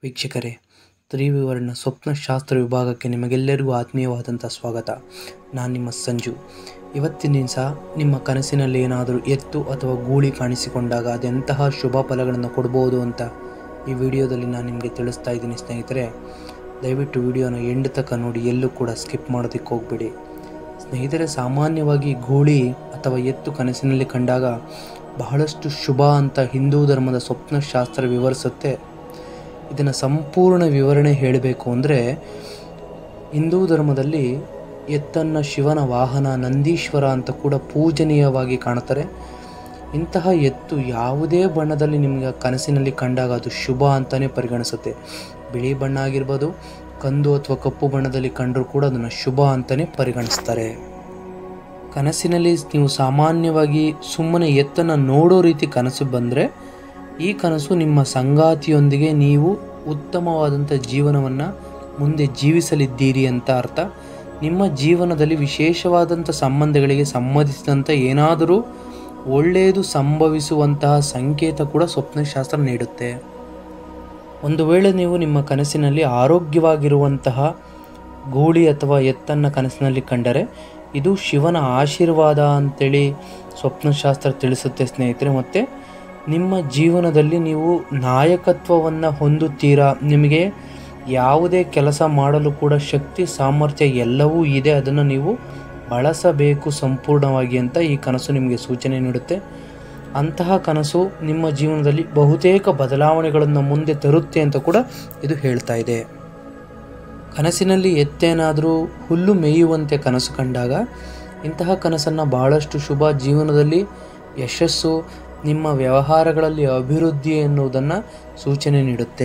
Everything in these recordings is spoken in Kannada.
ವೀಕ್ಷಕರೇ, ತ್ರಿವಿವರ್ಣ ಸ್ವಪ್ನಶಾಸ್ತ್ರ ವಿಭಾಗಕ್ಕೆ ನಿಮಗೆಲ್ಲರಿಗೂ ಆತ್ಮೀಯವಾದಂಥ ಸ್ವಾಗತ. ನಾನು ನಿಮ್ಮ ಸಂಜು. ಇವತ್ತಿನ ದಿವಸ ನಿಮ್ಮ ಕನಸಿನಲ್ಲಿ ಏನಾದರೂ ಎತ್ತು ಅಥವಾ ಗೂಳಿ ಕಾಣಿಸಿಕೊಂಡಾಗ ಅದೆಂತಹ ಶುಭ ಫಲಗಳನ್ನು ಕೊಡ್ಬೋದು ಅಂತ ಈ ವಿಡಿಯೋದಲ್ಲಿ ನಾನು ನಿಮಗೆ ತಿಳಿಸ್ತಾ ಇದ್ದೀನಿ ಸ್ನೇಹಿತರೆ. ದಯವಿಟ್ಟು ವಿಡಿಯೋನ ಎಂಡ್ ತನಕ ನೋಡಿ, ಎಲ್ಲೂ ಕೂಡ ಸ್ಕಿಪ್ ಮಾಡೋದಕ್ಕೆ ಹೋಗಬೇಡಿ ಸ್ನೇಹಿತರೆ. ಸಾಮಾನ್ಯವಾಗಿ ಗೂಳಿ ಅಥವಾ ಎತ್ತು ಕನಸಿನಲ್ಲಿ ಕಂಡಾಗ ಬಹಳಷ್ಟು ಶುಭ ಅಂತ ಹಿಂದೂ ಧರ್ಮದ ಸ್ವಪ್ನಶಾಸ್ತ್ರ ವಿವರಿಸುತ್ತೆ. ಇದನ್ನು ಸಂಪೂರ್ಣ ವಿವರಣೆ ಹೇಳಬೇಕು ಅಂದರೆ, ಹಿಂದೂ ಧರ್ಮದಲ್ಲಿ ಎತ್ತನ್ನು ಶಿವನ ವಾಹನ ನಂದೀಶ್ವರ ಅಂತ ಕೂಡ ಪೂಜನೀಯವಾಗಿ ಕಾಣುತ್ತಾರೆ. ಇಂತಹ ಎತ್ತು ಯಾವುದೇ ಬಣ್ಣದಲ್ಲಿ ನಿಮಗೆ ಕನಸಿನಲ್ಲಿ ಕಂಡಾಗ ಅದು ಶುಭ ಅಂತಲೇ ಪರಿಗಣಿಸುತ್ತೆ. ಬಿಳಿ ಬಣ್ಣ ಆಗಿರ್ಬೋದು, ಕಂದು ಅಥವಾ ಕಪ್ಪು ಬಣ್ಣದಲ್ಲಿ ಕಂಡರೂ ಕೂಡ ಅದನ್ನು ಶುಭ ಅಂತಲೇ ಪರಿಗಣಿಸ್ತಾರೆ. ಕನಸಿನಲ್ಲಿ ನೀವು ಸಾಮಾನ್ಯವಾಗಿ ಸುಮ್ಮನೆ ಎತ್ತನ್ನು ನೋಡೋ ರೀತಿ ಕನಸು ಬಂದರೆ, ಈ ಕನಸು ನಿಮ್ಮ ಸಂಗಾತಿಯೊಂದಿಗೆ ನೀವು ಉತ್ತಮವಾದಂಥ ಜೀವನವನ್ನು ಮುಂದೆ ಜೀವಿಸಲಿದ್ದೀರಿ ಅಂತ ಅರ್ಥ. ನಿಮ್ಮ ಜೀವನದಲ್ಲಿ ವಿಶೇಷವಾದಂಥ ಸಂಬಂಧಗಳಿಗೆ ಸಂಬಂಧಿಸಿದಂಥ ಏನಾದರೂ ಒಳ್ಳೆಯದು ಸಂಭವಿಸುವಂತಹ ಸಂಕೇತ ಕೂಡ ಸ್ವಪ್ನಶಾಸ್ತ್ರ ನೀಡುತ್ತೆ. ಒಂದು ವೇಳೆ ನೀವು ನಿಮ್ಮ ಕನಸಿನಲ್ಲಿ ಆರೋಗ್ಯವಾಗಿರುವಂತಹ ಗೂಳಿ ಅಥವಾ ಎತ್ತನ್ನು ಕನಸಿನಲ್ಲಿ ಕಂಡರೆ, ಇದು ಶಿವನ ಆಶೀರ್ವಾದ ಅಂತೇಳಿ ಸ್ವಪ್ನಶಾಸ್ತ್ರ ತಿಳಿಸುತ್ತೆ ಸ್ನೇಹಿತರೆ. ಮತ್ತು ನಿಮ್ಮ ಜೀವನದಲ್ಲಿ ನೀವು ನಾಯಕತ್ವವನ್ನು ಹೊಂದುತ್ತೀರಾ. ನಿಮಗೆ ಯಾವುದೇ ಕೆಲಸ ಮಾಡಲು ಕೂಡ ಶಕ್ತಿ ಸಾಮರ್ಥ್ಯ ಎಲ್ಲವೂ ಇದೆ, ಅದನ್ನು ನೀವು ಬಳಸಬೇಕು ಸಂಪೂರ್ಣವಾಗಿ ಅಂತ ಈ ಕನಸು ನಿಮಗೆ ಸೂಚನೆ ನೀಡುತ್ತೆ. ಅಂತಹ ಕನಸು ನಿಮ್ಮ ಜೀವನದಲ್ಲಿ ಬಹುತೇಕ ಬದಲಾವಣೆಗಳನ್ನು ಮುಂದೆ ತರುತ್ತೆ ಅಂತ ಕೂಡ ಇದು ಹೇಳ್ತಾ ಇದೆ. ಕನಸಿನಲ್ಲಿ ಎತ್ತೇನಾದರೂ ಹುಲ್ಲು ಮೇಯುವಂತೆ ಕನಸು ಕಂಡಾಗ, ಇಂತಹ ಕನಸನ್ನು ಬಹಳಷ್ಟು ಶುಭ, ಜೀವನದಲ್ಲಿ ಯಶಸ್ಸು, ನಿಮ್ಮ ವ್ಯವಹಾರಗಳಲ್ಲಿ ಅಭಿವೃದ್ಧಿ ಎನ್ನುವುದನ್ನು ಸೂಚನೆ ನೀಡುತ್ತೆ.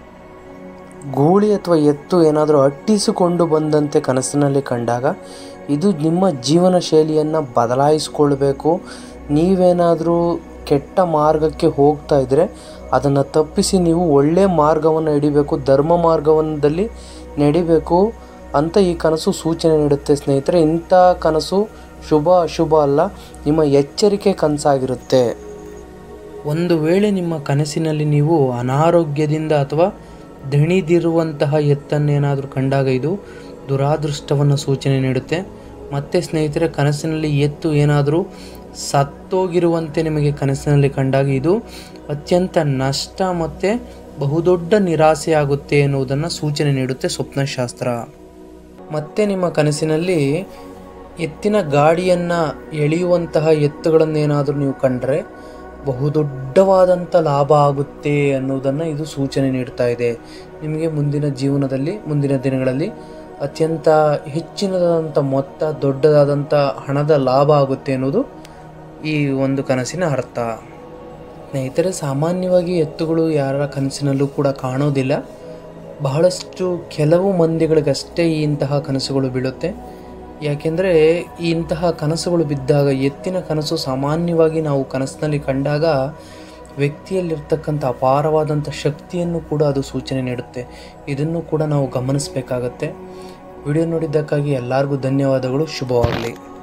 ಗೂಳಿ ಅಥವಾ ಎತ್ತು ಏನಾದರೂ ಅಟ್ಟಿಸಿಕೊಂಡು ಬಂದಂತೆ ಕನಸಿನಲ್ಲಿ ಕಂಡಾಗ, ಇದು ನಿಮ್ಮ ಜೀವನ ಶೈಲಿಯನ್ನು ಬದಲಾಯಿಸಿಕೊಳ್ಬೇಕು. ನೀವೇನಾದರೂ ಕೆಟ್ಟ ಮಾರ್ಗಕ್ಕೆ ಹೋಗ್ತಾ ಇದ್ದರೆ ಅದನ್ನು ತಪ್ಪಿಸಿ ನೀವು ಒಳ್ಳೆಯ ಮಾರ್ಗವನ್ನು ಹಿಡಿಬೇಕು, ಧರ್ಮ ಮಾರ್ಗದಲ್ಲಿ ನಡಿಬೇಕು ಅಂತ ಈ ಕನಸು ಸೂಚನೆ ನೀಡುತ್ತೆ ಸ್ನೇಹಿತರೆ. ಇಂಥ ಕನಸು ಶುಭ ಅಶುಭ ಅಲ್ಲ, ನಿಮ್ಮ ಎಚ್ಚರಿಕೆ ಕನಸಾಗಿರುತ್ತೆ. ಒಂದು ವೇಳೆ ನಿಮ್ಮ ಕನಸಿನಲ್ಲಿ ನೀವು ಅನಾರೋಗ್ಯದಿಂದ ಅಥವಾ ದಣಿದಿರುವಂತಹ ಎತ್ತನ್ನೇನಾದರೂ ಕಂಡಾಗ, ಇದು ದುರಾದೃಷ್ಟವನ್ನು ಸೂಚನೆ ನೀಡುತ್ತೆ. ಮತ್ತು ಸ್ನೇಹಿತರೆ, ಕನಸಿನಲ್ಲಿ ಎತ್ತು ಏನಾದರೂ ಸತ್ತೋಗಿರುವಂತೆ ನಿಮಗೆ ಕನಸಿನಲ್ಲಿ ಕಂಡಾಗ, ಇದು ಅತ್ಯಂತ ನಷ್ಟ ಮತ್ತು ಬಹುದೊಡ್ಡ ನಿರಾಸೆಯಾಗುತ್ತೆ ಎನ್ನುವುದನ್ನು ಸೂಚನೆ ನೀಡುತ್ತೆ ಸ್ವಪ್ನಶಾಸ್ತ್ರ. ಮತ್ತು ನಿಮ್ಮ ಕನಸಿನಲ್ಲಿ ಎತ್ತಿನ ಗಾಡಿಯನ್ನು ಎಳೆಯುವಂತಹ ಎತ್ತುಗಳನ್ನೇನಾದರೂ ನೀವು ಕಂಡರೆ ಬಹುದೊಡ್ಡವಾದಂಥ ಲಾಭ ಆಗುತ್ತೆ ಅನ್ನೋದನ್ನು ಇದು ಸೂಚನೆ ನೀಡ್ತಾ ಇದೆ. ನಿಮಗೆ ಮುಂದಿನ ಜೀವನದಲ್ಲಿ, ಮುಂದಿನ ದಿನಗಳಲ್ಲಿ ಅತ್ಯಂತ ಹೆಚ್ಚಿನದಾದಂಥ ಮೊತ್ತ, ದೊಡ್ಡದಾದಂಥ ಹಣದ ಲಾಭ ಆಗುತ್ತೆ ಅನ್ನೋದು ಈ ಒಂದು ಕನಸಿನ ಅರ್ಥ. ಸ್ನೇಹಿತರೆ, ಸಾಮಾನ್ಯವಾಗಿ ಎತ್ತುಗಳು ಯಾರ ಕನಸಿನಲ್ಲೂ ಕೂಡ ಕಾಣೋದಿಲ್ಲ. ಬಹಳಷ್ಟು ಕೆಲವು ಮಂದಿಗಳಿಗಷ್ಟೇ ಇಂತಹ ಕನಸುಗಳು ಬೀಳುತ್ತೆ. ಯಾಕೆಂದರೆ ಇಂತಹ ಕನಸುಗಳು ಬಿದ್ದಾಗ, ಎತ್ತಿನ ಕನಸು ಸಾಮಾನ್ಯವಾಗಿ ನಾವು ಕನಸಿನಲ್ಲಿ ಕಂಡಾಗ ವ್ಯಕ್ತಿಯಲ್ಲಿರ್ತಕ್ಕಂಥ ಅಪಾರವಾದಂಥ ಶಕ್ತಿಯನ್ನು ಕೂಡ ಅದು ಸೂಚನೆ ನೀಡುತ್ತೆ. ಇದನ್ನು ಕೂಡ ನಾವು ಗಮನಿಸಬೇಕಾಗತ್ತೆ. ವಿಡಿಯೋ ನೋಡಿದ್ದಕ್ಕಾಗಿ ಎಲ್ಲರಿಗೂ ಧನ್ಯವಾದಗಳು. ಶುಭವಾಗಲಿ.